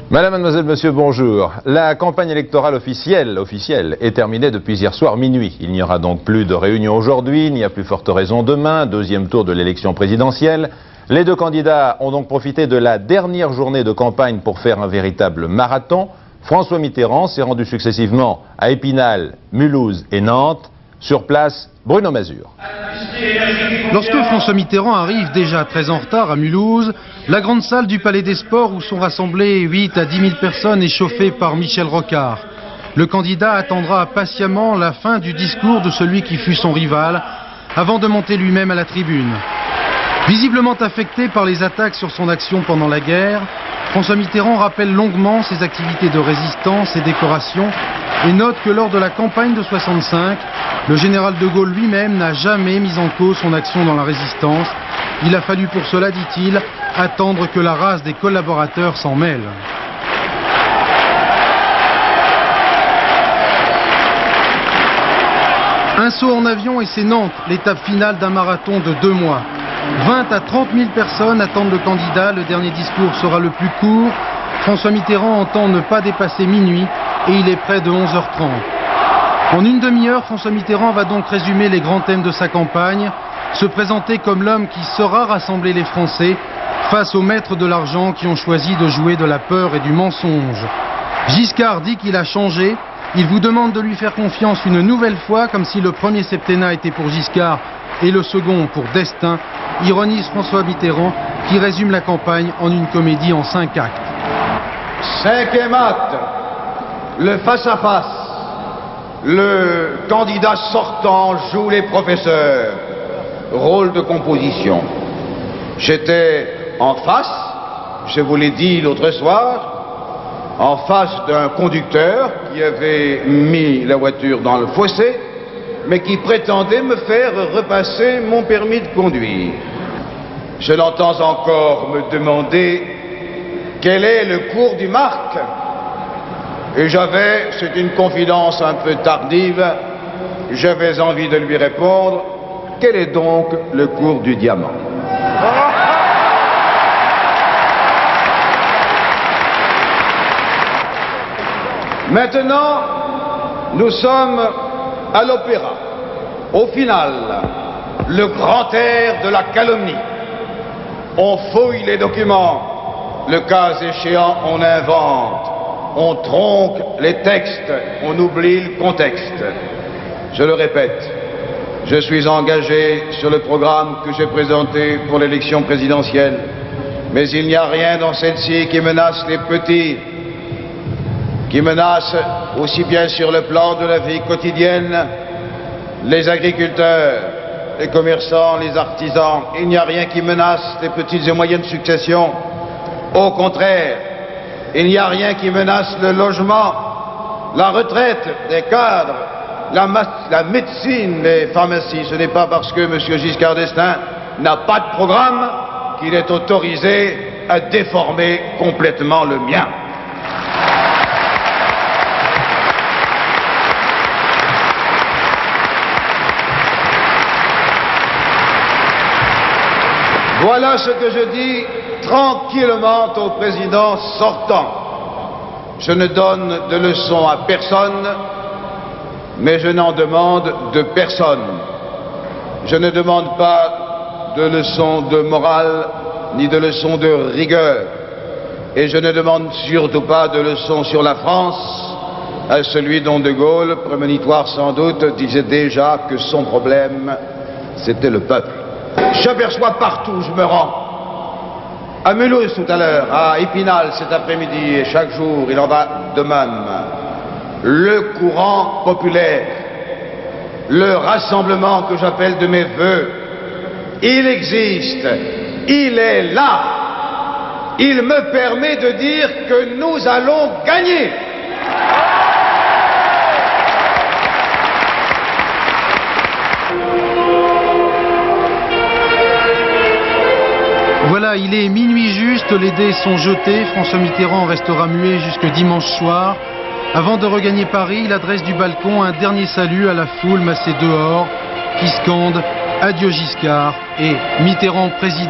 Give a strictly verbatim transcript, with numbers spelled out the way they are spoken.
Madame, mademoiselle, monsieur, bonjour. La campagne électorale officielle, officielle est terminée depuis hier soir minuit. Il n'y aura donc plus de réunion aujourd'hui, il n'y a plus forte raison demain, deuxième tour de l'élection présidentielle. Les deux candidats ont donc profité de la dernière journée de campagne pour faire un véritable marathon. François Mitterrand s'est rendu successivement à Épinal, Mulhouse et Nantes. Sur place, Bruno Mazur. Lorsque François Mitterrand arrive déjà très en retard à Mulhouse, la grande salle du Palais des Sports où sont rassemblées huit à dix mille personnes est chauffée par Michel Rocard. Le candidat attendra patiemment la fin du discours de celui qui fut son rival avant de monter lui-même à la tribune. Visiblement affecté par les attaques sur son action pendant la guerre, François Mitterrand rappelle longuement ses activités de résistance et décoration et note que lors de la campagne de soixante-cinq, le général de Gaulle lui-même n'a jamais mis en cause son action dans la résistance. Il a fallu pour cela, dit-il, attendre que la race des collaborateurs s'en mêle. Un saut en avion et c'est Nantes, l'étape finale d'un marathon de deux mois. vingt à trente mille personnes attendent le candidat, le dernier discours sera le plus court. François Mitterrand entend ne pas dépasser minuit et il est près de onze heures trente. En une demi-heure, François Mitterrand va donc résumer les grands thèmes de sa campagne, se présenter comme l'homme qui saura rassembler les Français face aux maîtres de l'argent qui ont choisi de jouer de la peur et du mensonge. Giscard dit qu'il a changé, il vous demande de lui faire confiance une nouvelle fois, comme si le premier septennat était pour Giscard et le second pour Destin, ironise François Mitterrand qui résume la campagne en une comédie en cinq actes. Cinquième acte, le face-à-face. Le candidat sortant joue les professeurs. Rôle de composition. J'étais en face, je vous l'ai dit l'autre soir, en face d'un conducteur qui avait mis la voiture dans le fossé, mais qui prétendait me faire repasser mon permis de conduire. Je l'entends encore me demander quel est le cours du marque. Et j'avais, c'est une confidence un peu tardive, j'avais envie de lui répondre, quel est donc le cours du diamant? Maintenant, nous sommes à l'opéra. Au final, le grand air de la calomnie. On fouille les documents, le cas échéant, on invente. On tronque les textes, on oublie le contexte. Je le répète, je suis engagé sur le programme que j'ai présenté pour l'élection présidentielle, mais il n'y a rien dans celle-ci qui menace les petits, qui menace aussi bien sur le plan de la vie quotidienne, les agriculteurs, les commerçants, les artisans. Il n'y a rien qui menace les petites et moyennes successions. Au contraire, il n'y a rien qui menace le logement, la retraite des cadres, la, la médecine, les pharmacies. Ce n'est pas parce que M. Giscard d'Estaing n'a pas de programme qu'il est autorisé à déformer complètement le mien. Voilà ce que je dis tranquillement au président sortant. Je ne donne de leçons à personne, mais je n'en demande de personne. Je ne demande pas de leçons de morale, ni de leçons de rigueur. Et je ne demande surtout pas de leçons sur la France à celui dont De Gaulle, prémonitoire sans doute, disait déjà que son problème, c'était le peuple. J'aperçois partout où je me rends, à Mulhouse tout à l'heure, à Épinal cet après-midi, et chaque jour il en va de même, le courant populaire, le rassemblement que j'appelle de mes voeux, il existe, il est là, il me permet de dire que nous allons gagner. Voilà, il est minuit juste, les dés sont jetés, François Mitterrand restera muet jusque dimanche soir. Avant de regagner Paris, il adresse du balcon un dernier salut à la foule massée dehors, qui scande « Adieu Giscard » et « Mitterrand président ».